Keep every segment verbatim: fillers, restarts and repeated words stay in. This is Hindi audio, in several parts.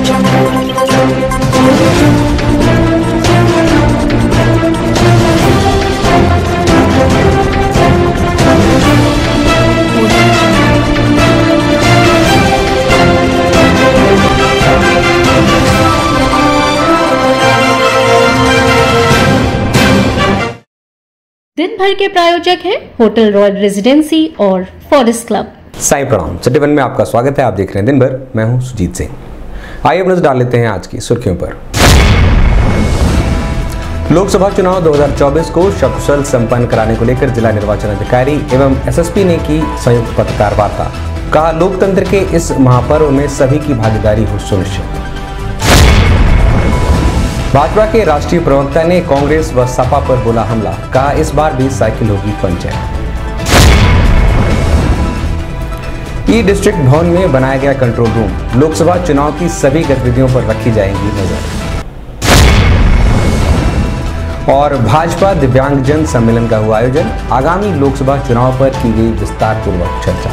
दिन भर के प्रायोजक हैं होटल रॉयल रेजिडेंसी और फॉरेस्ट क्लब। साई प्रणाम, सिटी वन में आपका स्वागत है। आप देख रहे हैं दिन भर, मैं हूं सुजीत सिंह। आइए अब नजर डाल लेते हैं आज की सुर्खियों पर। लोकसभा चुनाव दो हज़ार चौबीस को सकुशल संपन्न कराने को लेकर जिला निर्वाचन अधिकारी एवं एसएसपी ने की संयुक्त पत्रकार वार्ता। कहा, लोकतंत्र के इस महापर्व में सभी की भागीदारी हो सुनिश्चित। भाजपा के राष्ट्रीय प्रवक्ता ने कांग्रेस व सपा पर बोला हमला। कहा, इस बार भी साइकिल होगी पंचायत। ई डिस्ट्रिक्ट भवन में बनाया गया कंट्रोल रूम। लोकसभा चुनाव की सभी गतिविधियों पर रखी जाएंगी नजर। और भाजपा दिव्यांगजन सम्मेलन का हुआ आयोजन। आगामी लोकसभा चुनाव पर की गई विस्तार पूर्वक चर्चा।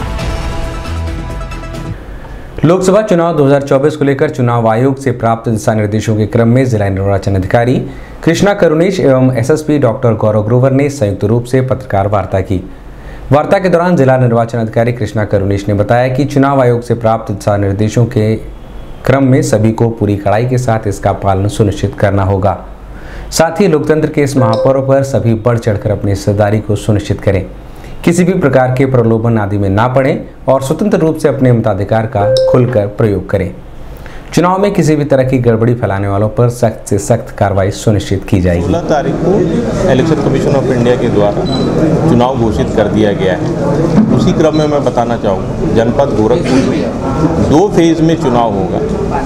लोकसभा चुनाव दो हज़ार चौबीस को लेकर चुनाव आयोग से प्राप्त दिशा निर्देशों के क्रम में जिला निर्वाचन अधिकारी कृष्णा करुणेश एवं एसएसपी डॉक्टर गौरव ग्रोवर ने संयुक्त रूप से पत्रकार वार्ता की। वार्ता के दौरान जिला निर्वाचन अधिकारी कृष्णा करुणेश ने बताया कि चुनाव आयोग से प्राप्त दिशा निर्देशों के क्रम में सभी को पूरी कड़ाई के साथ इसका पालन सुनिश्चित करना होगा। साथ ही लोकतंत्र के इस महापर्व पर सभी बढ़ चढ़कर अपनी हिस्सेदारी को सुनिश्चित करें, किसी भी प्रकार के प्रलोभन आदि में ना पड़े और स्वतंत्र रूप से अपने मताधिकार का खुलकर प्रयोग करें। चुनाव में किसी भी तरह की गड़बड़ी फैलाने वालों पर सख्त से सख्त कार्रवाई सुनिश्चित की जाएगी। सोलह तारीख को इलेक्शन कमीशन ऑफ इंडिया के द्वारा चुनाव घोषित कर दिया गया है। उसी क्रम में मैं बताना चाहूँगा, जनपद गोरखपुर में दो फेज में चुनाव होगा।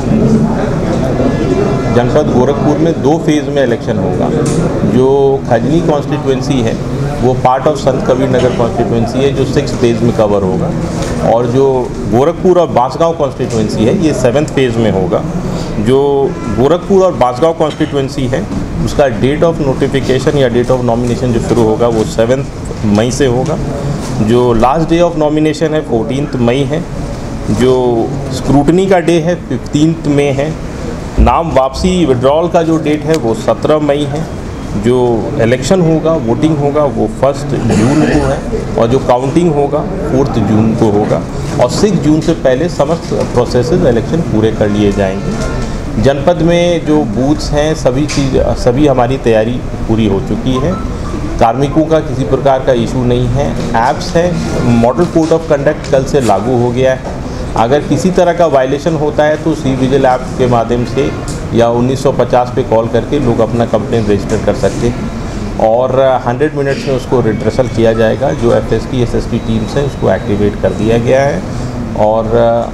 जनपद गोरखपुर में दो फेज में इलेक्शन होगा। जो खजनी कॉन्स्टिट्यूएंसी है वो part of Sant Kabir Nagar constituency है, जो सिक्स फेज में कवर होगा। और जो गोरखपुर और बांसगांव कॉन्स्टिट्यूएंसी है ये सेवन्थ फेज में होगा। जो गोरखपुर और बांसगांव कॉन्स्टिट्यूएंसी है उसका डेट ऑफ नोटिफिकेशन या डेट ऑफ नॉमिनेशन जो शुरू होगा वो सेवन्थ मई से होगा। जो लास्ट डे ऑफ नॉमिनेशन है फोर्टीन्थ मई है। जो स्क्रूटनी का डे है फिफ्टीन्थ में है। नाम वापसी विड्रॉल का जो डेट है वो सत्रह मई है। जो इलेक्शन होगा, वोटिंग होगा वो फर्स्ट जून को है। और जो काउंटिंग होगा फोर्थ जून को होगा। और सिक्स जून से पहले समस्त प्रोसेसेस इलेक्शन पूरे कर लिए जाएंगे। जनपद में जो बूथ्स हैं सभी चीज़ सभी हमारी तैयारी पूरी हो चुकी है। कार्मिकों का किसी प्रकार का इशू नहीं है। ऐप्स है, मॉडल कोड ऑफ कंडक्ट कल से लागू हो गया है। अगर किसी तरह का वायलेशन होता है तो सी विजिल ऐप के माध्यम से या उन्नीस सौ पचास पे कॉल करके लोग अपना कंप्लेंट रजिस्टर कर सकते हैं और सौ मिनट्स में उसको रिड्रेसल किया जाएगा। जो एफएसटी एसएसटी टीम्स है उसको एक्टिवेट कर दिया गया है। और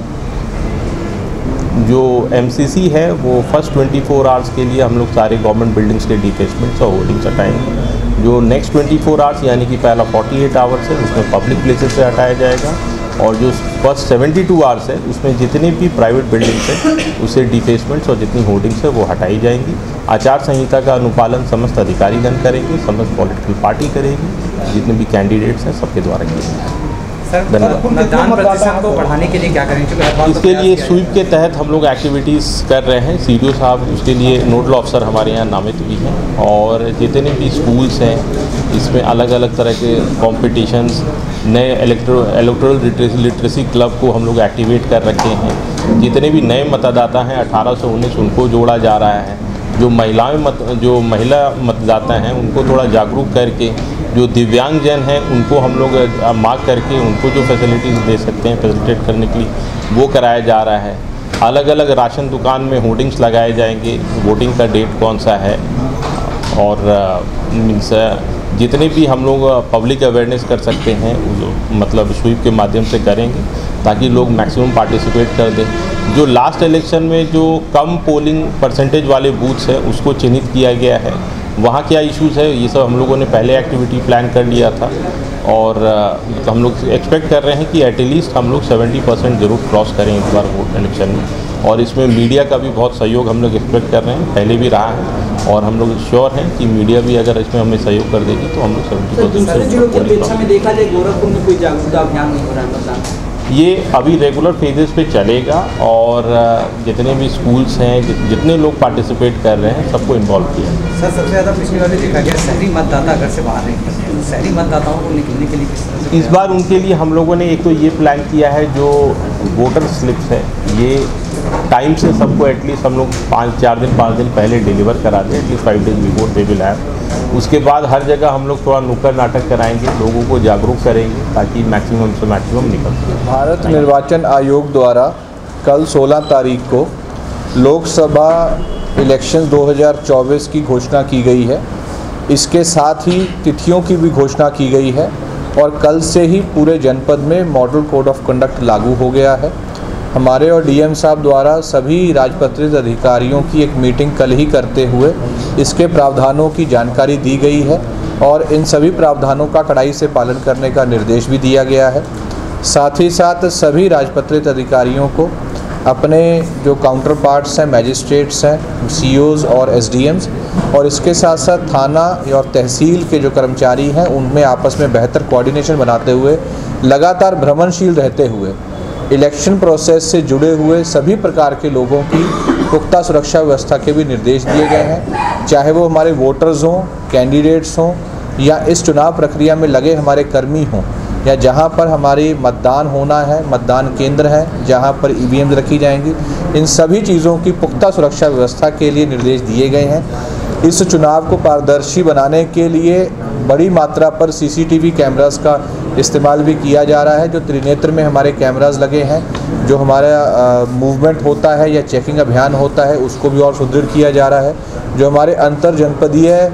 जो एमसीसी है वो फर्स्ट चौबीस आवर्स के लिए हम लोग सारे गवर्नमेंट बिल्डिंग्स के डिफेसमेंट्स और होर्डिंग्स हटाएंगे। जो नेक्स्ट चौबीस आवर्स यानी कि पहला अड़तालीस आवर्स है उसमें पब्लिक प्लेसेस से हटाया जाएगा। और जो फर्स्ट बहत्तर आवर्स है उसमें जितने भी प्राइवेट बिल्डिंग्स हैं उसे डिफेसमेंट्स और जितनी होर्डिंग्स है वो हटाई जाएंगी। आचार संहिता का अनुपालन समस्त अधिकारीगण करेंगे, समस्त पॉलिटिकल पार्टी करेगी, जितने भी कैंडिडेट्स हैं सबके द्वारा किए जाएंगे। मतदान प्रतिशत को बढ़ाने के लिए क्या करेंगे? इसके लिए स्वीप के तहत हम लोग एक्टिविटीज़ कर रहे हैं। सीडीओ साहब उसके लिए नोडल ऑफिसर हमारे यहाँ नामित भी हैं। और जितने भी स्कूल्स हैं इसमें अलग अलग तरह के कॉम्पिटिशन्स, नए इलेक्ट्रो इलेक्ट्रल लिटरेसी क्लब को हम लोग एक्टिवेट कर रखे हैं। जितने भी नए मतदाता हैं अठारह से उन्नीस उनको जोड़ा जा रहा है। जो महिलाएं मत जो महिला मतदाता हैं उनको थोड़ा जागरूक करके, जो दिव्यांगजन हैं उनको हम लोग मार्क करके उनको जो फैसिलिटीज़ दे सकते हैं फैसिलिटेट करने के लिए वो कराया जा रहा है। अलग अलग राशन दुकान में होर्डिंग्स लगाए जाएंगे, वोटिंग का डेट कौन सा है। और मीन्स जितने भी हम लोग पब्लिक अवेयरनेस कर सकते हैं मतलब स्वीप के माध्यम से करेंगे ताकि लोग मैक्सिमम पार्टिसिपेट कर दें। जो लास्ट इलेक्शन में जो कम पोलिंग परसेंटेज वाले बूथ्स हैं उसको चिन्हित किया गया है, वहाँ क्या इश्यूज़ है ये सब हम लोगों ने पहले एक्टिविटी प्लान कर लिया था। और तो हम लोग एक्सपेक्ट कर रहे हैं कि एटलीस्ट हम लोग सत्तर परसेंट ज़रूर क्रॉस करें इस बार वोट इलेक्शन में। और इसमें मीडिया का भी बहुत सहयोग हम लोग एक्सपेक्ट कर रहे हैं, पहले भी रहा है। और हम लोग श्योर हैं कि मीडिया भी अगर इसमें हमें सहयोग कर देगी तो हम लोग सत्तर परसेंट से देखा जाए गोरखपुर में कोई जागरूकता अभियान नहीं हो रहा है। ये अभी रेगुलर फेजेस पे चलेगा और जितने भी स्कूल्स हैं, जितने लोग पार्टिसिपेट कर रहे हैं, सबको इन्वॉल्व किया। सर, सबसे ज़्यादा पिछली बार देखा गया शहरी मतदाता घर से बाहर नहीं निकलते हैं, शहरी मतदाताओं को निकलने के लिए किस तरह से? इस बार उनके लिए हम लोगों ने एक तो ये प्लान किया है, जो वोटर स्लिप्स है ये टाइम से सबको एटलीस्ट हम लोग पाँच चार दिन पाँच दिन पहले डिलीवर करा दें, at least five days before they will have. उसके बाद हर जगह हम लोग थोड़ा नुक्कड़ नाटक कराएंगे, लोगों को जागरूक करेंगे ताकि मैक्सिमम से मैक्सिमम निकल सके। भारत निर्वाचन आयोग द्वारा कल सोलह तारीख को लोकसभा इलेक्शन दो हज़ार चौबीस की घोषणा की गई है। इसके साथ ही तिथियों की भी घोषणा की गई है और कल से ही पूरे जनपद में मॉडल कोड ऑफ कंडक्ट लागू हो गया है। हमारे और डीएम साहब द्वारा सभी राजपत्रित अधिकारियों की एक मीटिंग कल ही करते हुए इसके प्रावधानों की जानकारी दी गई है और इन सभी प्रावधानों का कड़ाई से पालन करने का निर्देश भी दिया गया है। साथ ही साथ सभी राजपत्रित अधिकारियों को अपने जो काउंटर पार्ट्स हैं, मैजिस्ट्रेट्स हैं, सीओज़ और एसडीएम्स, और इसके साथ साथ थाना और तहसील के जो कर्मचारी हैं उनमें आपस में बेहतर कोऑर्डिनेशन बनाते हुए लगातार भ्रमणशील रहते हुए इलेक्शन प्रोसेस से जुड़े हुए सभी प्रकार के लोगों की पुख्ता सुरक्षा व्यवस्था के भी निर्देश दिए गए हैं, चाहे वो हमारे वोटर्स हों, कैंडिडेट्स हों या इस चुनाव प्रक्रिया में लगे हमारे कर्मी हों या जहां पर हमारी मतदान होना है, मतदान केंद्र है जहां पर ईवीएम रखी जाएंगी। इन सभी चीज़ों की पुख्ता सुरक्षा व्यवस्था के लिए निर्देश दिए गए हैं। इस चुनाव को पारदर्शी बनाने के लिए बड़ी मात्रा पर सीसीटीवी कैमरास का इस्तेमाल भी किया जा रहा है। जो त्रिनेत्र में हमारे कैमरास लगे हैं, जो हमारा मूवमेंट होता है या चेकिंग अभियान होता है उसको भी और सुदृढ़ किया जा रहा है। जो हमारे अंतर जनपदीय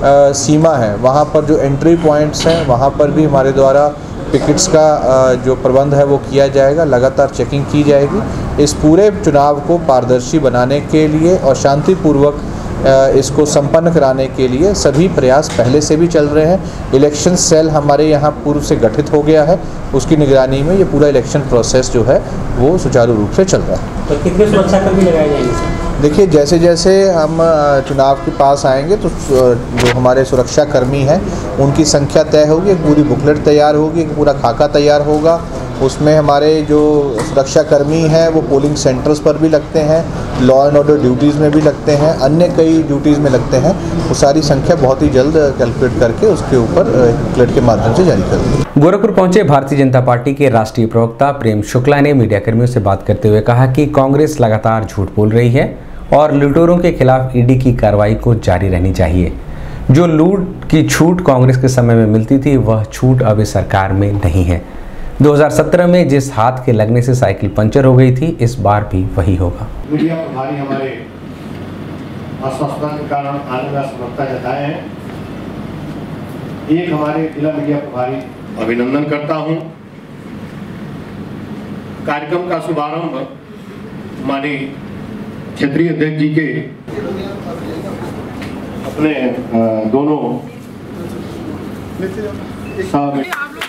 सीमा है वहाँ पर जो एंट्री पॉइंट्स हैं वहाँ पर भी हमारे द्वारा टिकट्स का जो प्रबंध है वो किया जाएगा, लगातार चेकिंग की जाएगी। इस पूरे चुनाव को पारदर्शी बनाने के लिए और शांतिपूर्वक इसको संपन्न कराने के लिए सभी प्रयास पहले से भी चल रहे हैं। इलेक्शन सेल हमारे यहाँ पूर्व से गठित हो गया है, उसकी निगरानी में ये पूरा इलेक्शन प्रोसेस जो है वो सुचारू रूप से चल रहा है। तो कितने सुरक्षाकर्मी लगाए जाएंगे? देखिए, जैसे जैसे हम चुनाव के पास आएंगे तो जो हमारे सुरक्षाकर्मी हैं उनकी संख्या तय होगी, एक पूरी बुकलेट तैयार होगी, एक पूरा खाका तैयार होगा। उसमें हमारे जो सुरक्षाकर्मी हैं वो पोलिंग सेंटर्स पर भी लगते हैं, लॉ एंड ऑर्डर ड्यूटीज़ में भी लगते हैं, अन्य कई ड्यूटीज़ में लगते हैं। वो सारी संख्या बहुत ही जल्द कैलकुलेट करके उसके ऊपर बुकलेट के माध्यम से जारी कर देंगे। गोरखपुर पहुंचे भारतीय जनता पार्टी के राष्ट्रीय प्रवक्ता प्रेम शुक्ला ने मीडिया कर्मियों से बात करते हुए कहा कि कांग्रेस लगातार झूठ बोल रही है और लुटेरों के खिलाफ ईडी की कार्रवाई को जारी रहनी चाहिए। जो लूट की छूट कांग्रेस के समय में मिलती थी वह छूट अब इस सरकार में नहीं है। दो हज़ार सत्रह में जिस हाथ के लगने से साइकिल पंचर हो गई थी, इस बार भी वही होगा। मीडिया प्रभारी हमारे आश्वासन के कारण आने का समर्थता जताए हैं। एक हमारे जिला मीडिया प्रभारी अभिनंदन करता हूं। कार्यक्रम का शुभारंभ माननीय क्षेत्रीय अध्यक्ष जी के अपने दोनों साहब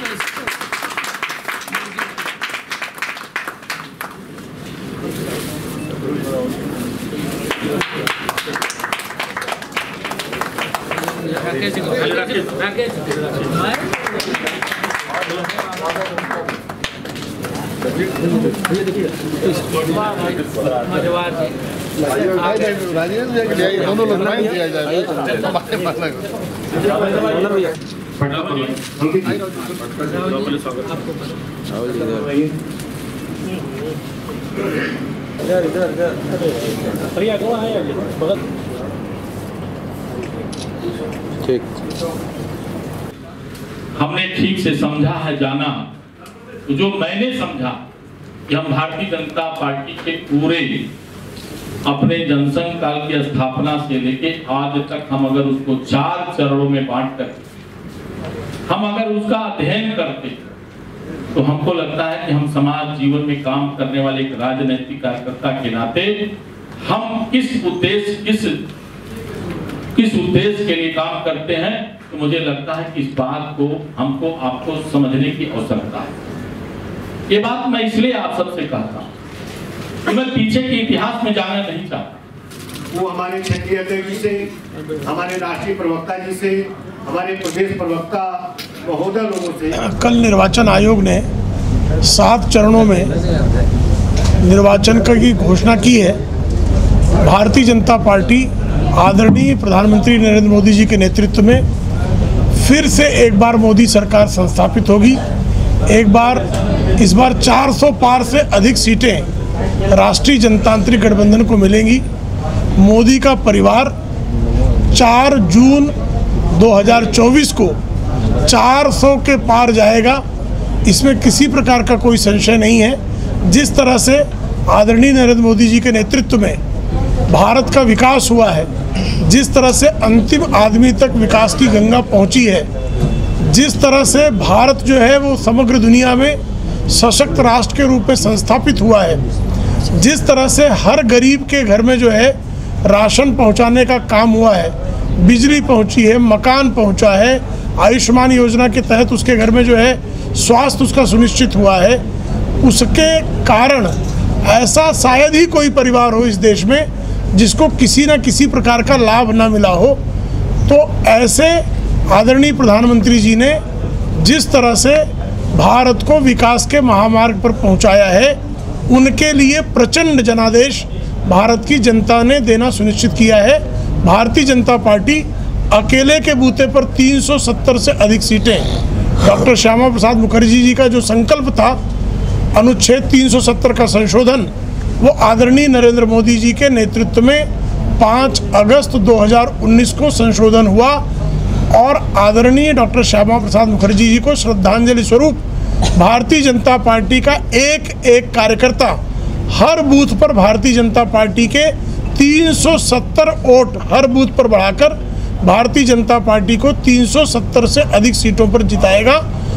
दोनों लोग दिया जाए। ठीक, हमने ठीक से समझा है, जाना तो जो मैंने समझा कि हम भारतीय जनता पार्टी के पूरे अपने जनसंघ काल की स्थापना से लेके आज तक हम अगर उसको चार चरणों में बांट कर हम अगर उसका अध्ययन करते तो हमको लगता है कि हम समाज जीवन में काम करने वाले एक राजनीतिक कार्यकर्ता के नाते हम किस उद्देश्य किस किस उद्देश्य के लिए काम करते हैं, तो मुझे लगता है कि इस बात को हमको आपको समझने की आवश्यकता है। ये बात मैं इसलिए आप सबसे कहता हूँ कि मैं पीछे के इतिहास में जाना नहीं चाहता। वो हमारे क्षेत्रीय अध्यक्ष जी से, हमारे राष्ट्रीय प्रवक्ता जी से, हमारे प्रदेश प्रवक्ता महोदय लोगों से कल निर्वाचन आयोग ने सात चरणों में निर्वाचन की घोषणा की है। भारतीय जनता पार्टी आदरणीय प्रधानमंत्री नरेंद्र मोदी जी के नेतृत्व में फिर से एक बार मोदी सरकार संस्थापित होगी। एक बार इस बार चार सौ पार से अधिक सीटें राष्ट्रीय जनतांत्रिक गठबंधन को मिलेंगी। मोदी का परिवार चार जून दो हज़ार चौबीस को चार सौ के पार जाएगा, इसमें किसी प्रकार का कोई संशय नहीं है। जिस तरह से आदरणीय नरेंद्र मोदी जी के नेतृत्व में भारत का विकास हुआ है, जिस तरह से अंतिम आदमी तक विकास की गंगा पहुंची है, जिस तरह से भारत जो है वो समग्र दुनिया में सशक्त राष्ट्र के रूप में संस्थापित हुआ है, जिस तरह से हर गरीब के घर में जो है राशन पहुंचाने का काम हुआ है, बिजली पहुंची है, मकान पहुंचा है, आयुष्मान योजना के तहत उसके घर में जो है स्वास्थ्य उसका सुनिश्चित हुआ है, उसके कारण ऐसा शायद ही कोई परिवार हो इस देश में जिसको किसी न किसी प्रकार का लाभ ना मिला हो। तो ऐसे आदरणीय प्रधानमंत्री जी ने जिस तरह से भारत को विकास के महामार्ग पर पहुंचाया है, उनके लिए प्रचंड जनादेश भारत की जनता ने देना सुनिश्चित किया है। भारतीय जनता पार्टी अकेले के बूते पर तीन सौ सत्तर से अधिक सीटें, डॉक्टर श्यामा प्रसाद मुखर्जी जी का जो संकल्प था अनुच्छेद तीन सौ सत्तर का संशोधन, वो आदरणीय नरेंद्र मोदी जी के नेतृत्व में पाँच अगस्त दो हज़ार उन्नीस को संशोधन हुआ और आदरणीय डॉक्टर श्यामा प्रसाद मुखर्जी जी को श्रद्धांजलि स्वरूप भारतीय जनता पार्टी का एक एक कार्यकर्ता हर बूथ पर भारतीय जनता पार्टी के तीन सौ सत्तर वोट हर बूथ पर बढ़ाकर भारतीय जनता पार्टी को तीन सौ सत्तर से अधिक सीटों पर जिताएगा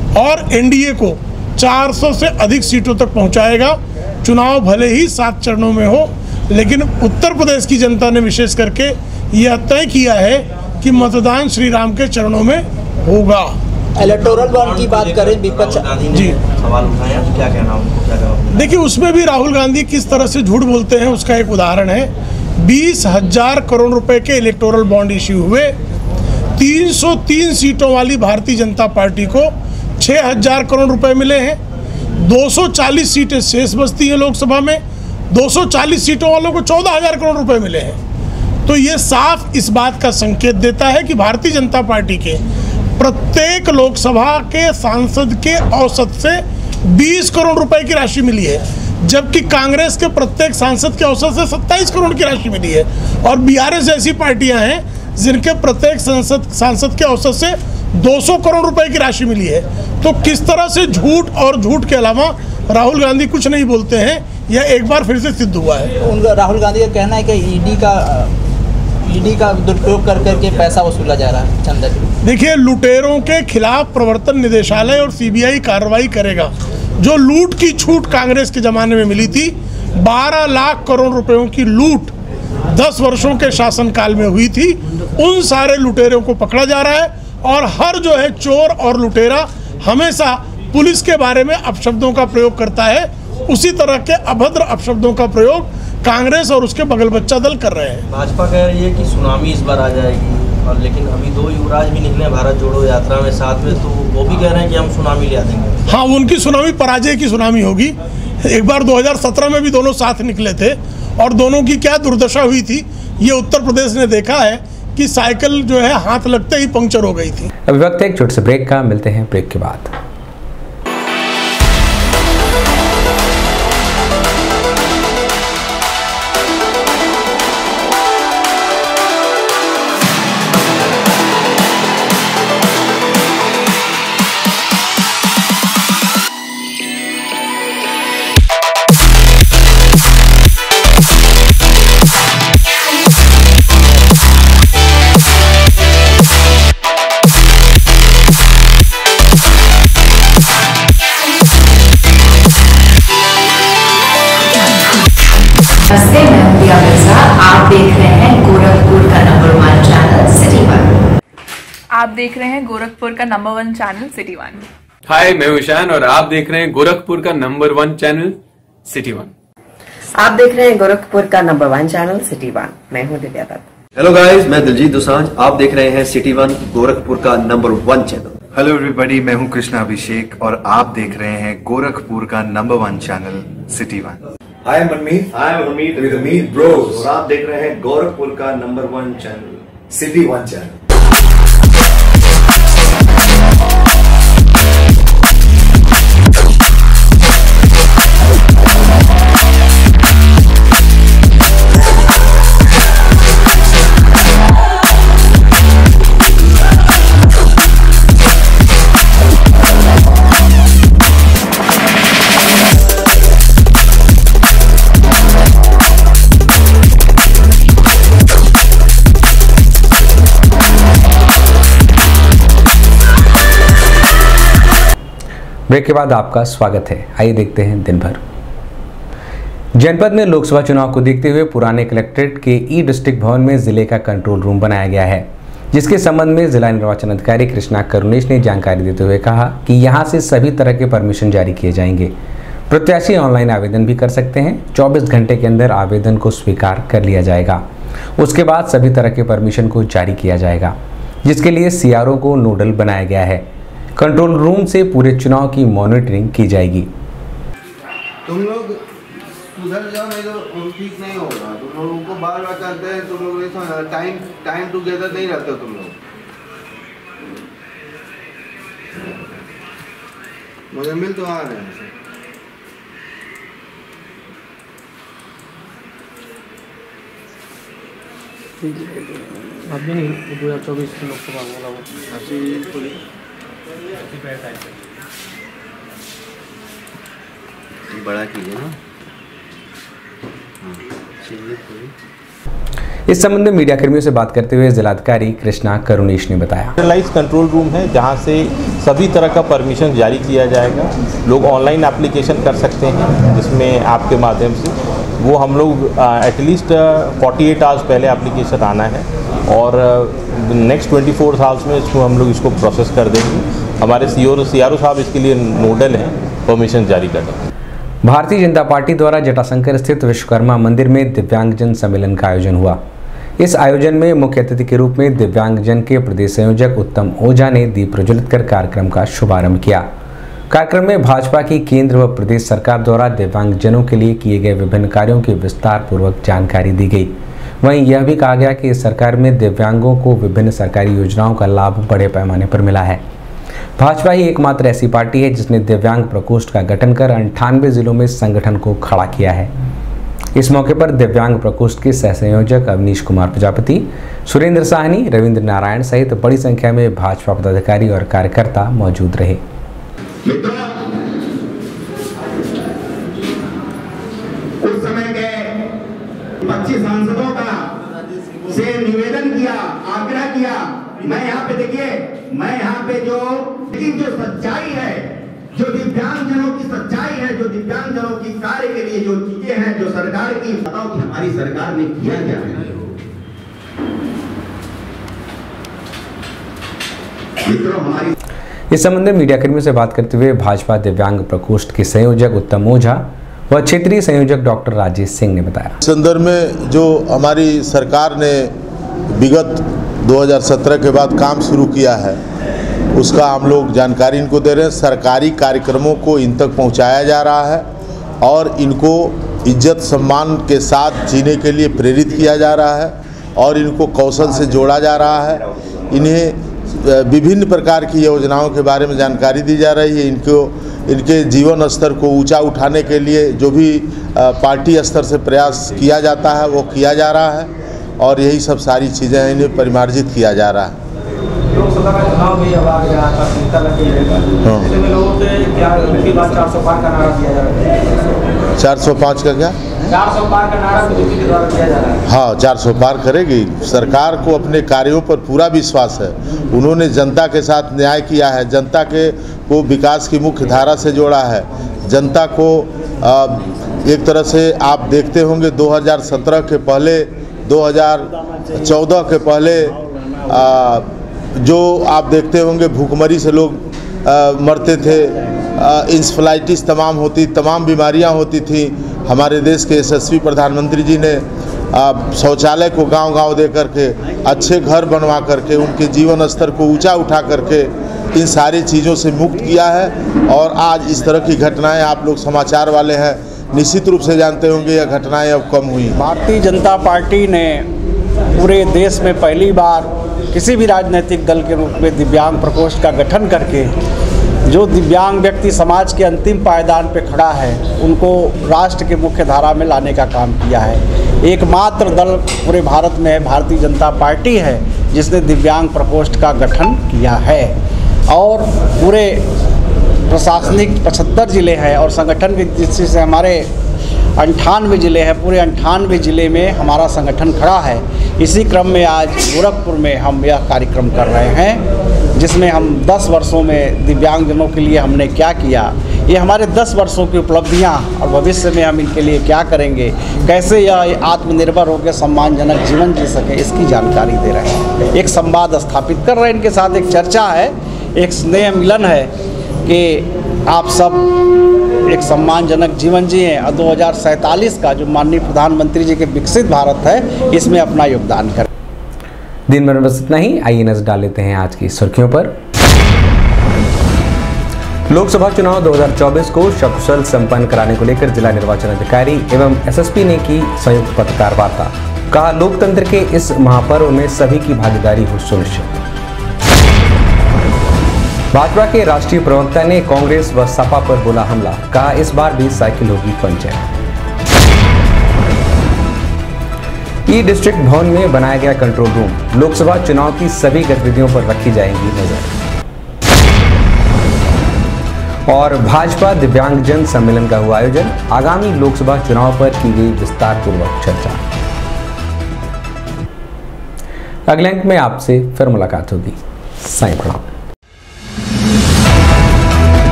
और एनडीए को चार सौ से अधिक सीटों तक पहुंचाएगा। चुनाव भले ही सात चरणों में हो, लेकिन उत्तर प्रदेश की जनता ने विशेष करके यह तय किया है कि मतदान श्री राम के चरणों में होगा। इलेक्टोरल बॉन्ड की बात करें, विपक्ष जी सवाल उठाया, क्या कहना उनको, क्या कहना? देखिए, उसमें भी राहुल गांधी किस तरह से झूठ बोलते हैं उसका एक उदाहरण है। बीस हजार करोड़ रुपए के इलेक्टोरल बॉन्ड इश्यू हुए, तीन सौ तीन सीटों वाली भारतीय जनता पार्टी को छः हजार करोड़ रुपए मिले हैं। दो सौ चालीस सीटें शेष बचती हैं लोकसभा में, दो सौ चालीस सीटों वालों को चौदह हजार करोड़ रुपए मिले हैं। तो ये साफ इस बात का संकेत देता है कि भारतीय जनता पार्टी के प्रत्येक लोकसभा के सांसद के औसत से बीस करोड़ रुपए की राशि मिली है, जबकि कांग्रेस के प्रत्येक सांसद के औसत से सत्ताईस करोड़ की राशि मिली है। और बीआरएस जैसी पार्टियां हैं जिनके प्रत्येक सांसद सांसद के औसत से दो सौ करोड़ रुपए की राशि मिली है। तो किस तरह से झूठ और झूठ के अलावा राहुल गांधी कुछ नहीं बोलते हैं, यह एक बार फिर से सिद्ध हुआ है। उनका राहुल गांधी का कहना है कि ईडी का ईडी का दुरुपयोग कर करके पैसा वसूला जा रहा है, चंदा। देखिए, लुटेरों के खिलाफ प्रवर्तन निदेशालय और सीबीआई कार्रवाई करेगा। जो लूट की छूट कांग्रेस के जमाने में मिली थी, बारह लाख करोड़ रुपयों की लूट दस वर्षों के शासनकाल में हुई थी, उन सारे लुटेरों को पकड़ा जा रहा है। और हर जो है चोर और लुटेरा हमेशा पुलिस के बारे में अपशब्दों का प्रयोग करता है, उसी तरह के अभद्र अपशब्दों का प्रयोग कांग्रेस और उसके बगल बच्चा दल कर रहे हैं। भाजपा कह रही है कि सुनामी इस बार आ जाएगी, और लेकिन अभी दो युवराज भी निकले भारत जोड़ो यात्रा में साथ में, तो वो भी कह रहे हैं कि हम सुनामी ले देंगे। हाँ, उनकी सुनामी पराजय की सुनामी होगी। एक बार दो हज़ार सत्रह में भी दोनों साथ निकले थे और दोनों की क्या दुर्दशा हुई थी ये उत्तर प्रदेश ने देखा है कि साइकिल जो है हाथ लगते ही पंक्चर हो गई थी। अभी वक्त है एक छोटे से ब्रेक का, मिलते हैं ब्रेक के बाद। नमस्ते, मैं हूं प्रिया मिर्जा। आप देख रहे हैं गोरखपुर का number one channel City One. आप देख रहे हैं गोरखपुर का number one channel City One. Hi, मैं हूं ईशान और आप देख रहे हैं गोरखपुर का number one channel City One. आप देख रहे हैं गोरखपुर का number one channel City One. मैं हूं दिव्या दत्त। हेलो गाइस, मैं दिलजीत दोसांझ। आप देख रहे हैं सिटी वन, गोरखपुर का number one channel. Hello everybody, मैं हूं कृष्णा अभिषेक और आप देख रहे हैं गोरखपुर का number one channel City One. Hi Manmeet, hi Manmeet with Meet bros और आप देख रहे हैं गोरखपुर का number one channel City One channel. Break के बाद आपका स्वागत है। आइए देखते हैं दिन भर। जनपद में लोकसभा चुनाव को देखते हुए पुराने कलेक्ट्रेट के ई डिस्ट्रिक्ट भवन में जिले का कंट्रोल रूम बनाया गया है, जिसके संबंध में जिला निर्वाचन अधिकारी कृष्णा करुणेश ने जानकारी देते हुए कहा कि यहां से सभी तरह के परमिशन जारी किए जाएंगे। प्रत्याशी ऑनलाइन आवेदन भी कर सकते हैं। चौबीस घंटे के अंदर आवेदन को स्वीकार कर लिया जाएगा। उसके बाद सभी तरह के परमिशन को जारी किया जाएगा, जिसके लिए सीआरओ को नोडल बनाया गया है। कंट्रोल रूम से पूरे चुनाव की मॉनिटरिंग की जाएगी। तुम लोग उधर जाओ, नहीं तो ठीक नहीं होगा। तुम लोगों को बार बार करते हैं, तुम लोग नहीं समझ, टाइम टाइम टुगेदर नहीं रहते तुम लोग। मुझे मिल तो आ रहे हैं। अभी नहीं, दो हजार चौबीस के लोकसभा वाला वो बड़ा कीजिए ना। इस संबंध में मीडिया कर्मियों से बात करते हुए जिलाधिकारी कृष्णा करुणेश ने बताया, सेंट्रलाइज्ड कंट्रोल रूम है जहां से सभी तरह का परमिशन जारी किया जाएगा। लोग ऑनलाइन एप्लीकेशन कर सकते हैं, जिसमें आपके माध्यम से वो हम लोग एटलीस्ट अड़तालीस आवर्स पहले एप्लीकेशन आना है और नेक्स्ट चौबीस आवर्स में इसको हम लोग इसको प्रोसेस कर देंगे। हमारे सीओ सीआरओ साहब इसके लिए नोडल हैं परमिशन जारी करने। भारतीय जनता पार्टी द्वारा जटाशंकर स्थित विश्वकर्मा मंदिर में दिव्यांगजन सम्मेलन का आयोजन हुआ। इस आयोजन में मुख्य अतिथि के रूप में दिव्यांगजन के प्रदेश संयोजक उत्तम ओझा ने दीप प्रज्वलित कर कार्यक्रम का शुभारंभ किया। कार्यक्रम में भाजपा की केंद्र व प्रदेश सरकार द्वारा दिव्यांगजनों के लिए किए गए विभिन्न कार्यों की विस्तार पूर्वक जानकारी दी गई। वहीं यह भी कहा गया कि इस सरकार में दिव्यांगों को विभिन्न सरकारी योजनाओं का लाभ बड़े पैमाने पर मिला है। भाजपा ही एकमात्र ऐसी पार्टी है जिसने दिव्यांग प्रकोष्ठ का गठन कर अंठानवे जिलों में संगठन को खड़ा किया है। इस मौके पर दिव्यांग प्रकोष्ठ के सह संयोजक अवनीश कुमार प्रजापति, सुरेंद्र साहनी, रविंद्र नारायण सहित बड़ी संख्या में भाजपा पदाधिकारी और कार्यकर्ता मौजूद रहे। उस समय के पच्चीस सांसदों का से निवेदन किया, आग्रह किया। मैं यहाँ पे देखिए, मैं यहाँ पे जो लेकिन जो सच्चाई है, जो दिव्यांगजनों की सच्चाई है, जो दिव्यांगजनों की कार्य के लिए जो चीजें हैं, जो सरकार की, बताओ कि हमारी सरकार ने किया क्या है। मित्रों, हमारी इस संबंध में मीडिया कर्मियों से बात करते हुए भाजपा दिव्यांग प्रकोष्ठ के संयोजक उत्तम ओझा व क्षेत्रीय संयोजक डॉक्टर राजेश सिंह ने बताया, संदर्भ में जो हमारी सरकार ने विगत दो हज़ार सत्रह के बाद काम शुरू किया है, उसका हम लोग जानकारी इनको दे रहे हैं। सरकारी कार्यक्रमों को इन तक पहुंचाया जा रहा है और इनको इज्जत सम्मान के साथ जीने के लिए प्रेरित किया जा रहा है और इनको कौशल से जोड़ा जा रहा है। इन्हें विभिन्न प्रकार की योजनाओं के बारे में जानकारी दी जा रही है। इनको इनके जीवन स्तर को ऊंचा उठाने के लिए जो भी पार्टी स्तर से प्रयास किया जाता है वो किया जा रहा है और यही सब सारी चीज़ें इन्हें परिमार्जित किया जा रहा है। लोकसभा का चुनाव भी अब आ गया, प्राथमिकता लगी है। ऐसे में लोगों से क्या उनकी बात चार सौ पार का नारा दिया जा रहा है। चार सौ पाँच का क्या? चार सौ पार का नारा बीजेपी के द्वारा दिया जा रहा है। हाँ, चार सौ पार करेगी। सरकार को अपने कार्यों पर पूरा विश्वास है। उन्होंने जनता के साथ न्याय किया है, जनता के को विकास की मुख्य धारा से जोड़ा है। जनता को आ, एक तरह से आप देखते होंगे दो हज़ार सत्रह के पहले, दो हज़ार चौदह के पहले आ, जो आप देखते होंगे भूखमरी से लोग आ, मरते थे, इंसेफ्लाइटिस तमाम होती तमाम बीमारियां होती थी। हमारे देश के यशस्वी प्रधानमंत्री जी ने शौचालय को गांव-गांव दे करके, अच्छे घर बनवा करके, उनके जीवन स्तर को ऊंचा उठा करके इन सारी चीज़ों से मुक्त किया है। और आज इस तरह की घटनाएं, आप लोग समाचार वाले हैं, निश्चित रूप से जानते होंगे यह घटनाएं अब कम हुई। भारतीय जनता पार्टी ने पूरे देश में पहली बार किसी भी राजनीतिक दल के रूप में दिव्यांग प्रकोष्ठ का गठन करके जो दिव्यांग व्यक्ति समाज के अंतिम पायदान पे खड़ा है उनको राष्ट्र के मुख्य धारा में लाने का काम किया है। एकमात्र दल पूरे भारत में भारतीय जनता पार्टी है जिसने दिव्यांग प्रकोष्ठ का गठन किया है। और पूरे प्रशासनिक पचहत्तर ज़िले हैं और संगठन की दृष्टि से हमारे अंठानवे ज़िले हैं। पूरे अंठानवे ज़िले में हमारा संगठन खड़ा है। इसी क्रम में आज गोरखपुर में हम यह कार्यक्रम कर रहे हैं जिसमें हम दस वर्षों में दिव्यांगजनों के लिए हमने क्या किया, ये हमारे दस वर्षों की उपलब्धियां और भविष्य में हम इनके लिए क्या करेंगे, कैसे यह आत्मनिर्भर होकर सम्मानजनक जीवन जी सके, इसकी जानकारी दे रहे हैं। एक संवाद स्थापित कर रहे हैं, इनके साथ एक चर्चा है, एक स्नेह मिलन है कि आप सब एक सम्मानजनक जीवन जिए और दो हज़ार सैंतालीस का जो माननीय प्रधानमंत्री जी के विकसित भारत है इसमें अपना योगदान करें। दिन भर में बस इतना ही। आइए नजर डाल लेते हैं आज की सुर्खियों पर। लोकसभा चुनाव दो हज़ार चौबीस को सकुशल संपन्न कराने को लेकर जिला निर्वाचन अधिकारी एवं एसएसपी ने की संयुक्त पत्रकार वार्ता। कहा, लोकतंत्र के इस महापर्व में सभी की भागीदारी हो सुनिश्चित। भाजपा के राष्ट्रीय प्रवक्ता ने कांग्रेस व सपा पर बोला हमला। कहा, इस बार भी साइकिल होगी पंचायत। ई डिस्ट्रिक्ट भवन में बनाया गया कंट्रोल रूम। लोकसभा चुनाव की सभी गतिविधियों पर रखी जाएंगी नजर। और भाजपा दिव्यांगजन सम्मेलन का हुआ आयोजन। आगामी लोकसभा चुनाव पर की गई विस्तार पूर्वक चर्चा। अगले अंक में आपसे फिर मुलाकात होगी। साईं प्रणाम।